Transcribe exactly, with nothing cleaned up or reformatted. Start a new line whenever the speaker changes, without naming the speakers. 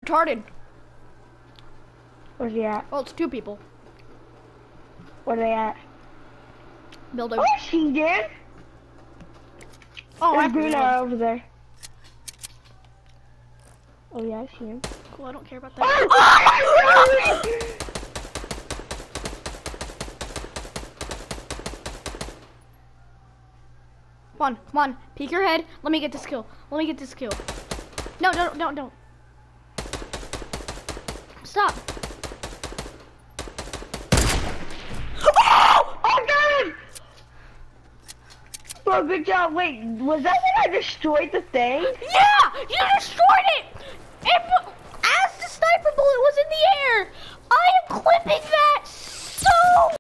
Retarded.
Where's he at?
Oh, it's two people.
Where they at?
Building.
Oh, she did.
Oh, I
There's green arrow over there. Oh yeah, I see him.
Cool, I don't care about that.
Oh!
Come on, come on. Peek your head. Let me get this kill. Let me get this kill. No, no, no, no. Stop.
Oh! Oh, got him! Bro, good job. Wait, was that when I destroyed the thing?
Yeah! You destroyed it! It as the sniper bullet was in the air! I am clipping that!